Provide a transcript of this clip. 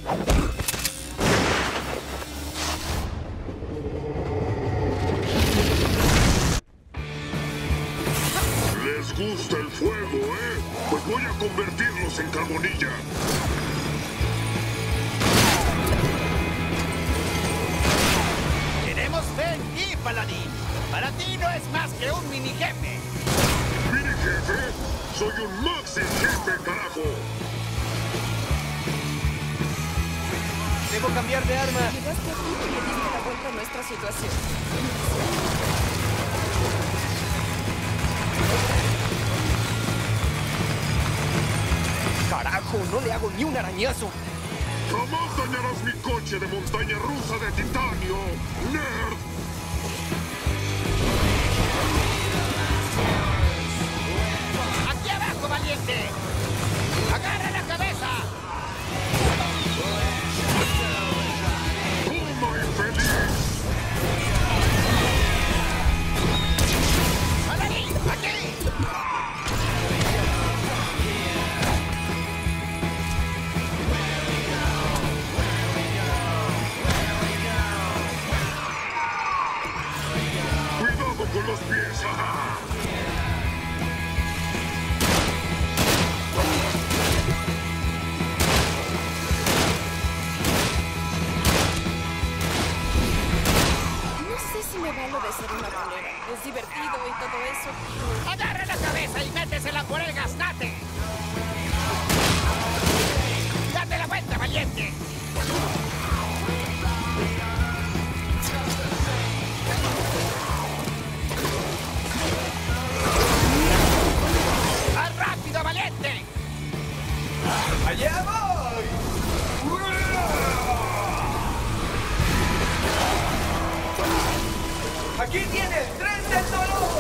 ¿Les gusta el fuego, Pues voy a convertirlos en carbonilla. Tenemos fe en ti, Paladín. Para ti no es más que un mini jefe. ¿Mini jefe? ¡Soy un maxi jefe, carajo! Debo cambiar de arma. Llegaste aquí y le diste la vuelta a nuestra situación. ¡Carajo! ¡No le hago ni un arañazo! ¡Jamás dañarás mi coche de montaña rusa de titanio, nerd! ¡Aquí abajo, valiente! ¡Agarra la cabeza! ¡Toma, infeliz! ¡Paladín, aquí! ¡Cuidado con los pies! No sé si me vale de ser una bolera. Es divertido y todo eso, pero... ¡Agarra la cabeza y métesela por el gaznate! ¡Date la vuelta, valiente! ¡Más rápido, valiente! ¡Allá voy! ¡Aquí tienes! ¡Tren del dolor!